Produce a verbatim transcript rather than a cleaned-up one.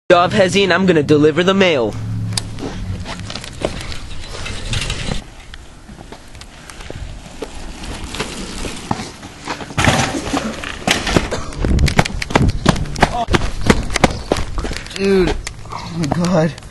Job, Hezzy, and I'm gonna deliver the mail. Dude, oh my god.